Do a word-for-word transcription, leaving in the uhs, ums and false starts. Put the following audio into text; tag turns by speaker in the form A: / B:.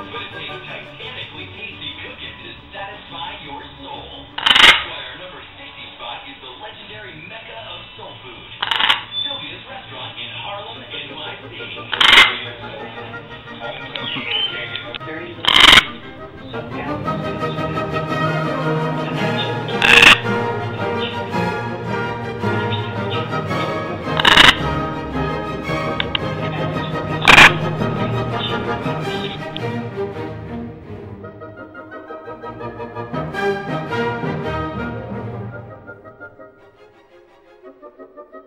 A: but it takes titanically tasty cooking to satisfy your soul. That's why our number sixty spot is the legendary Mecca of soul food, Sylvia's Restaurant in Harlem, N Y C. Very Thank you.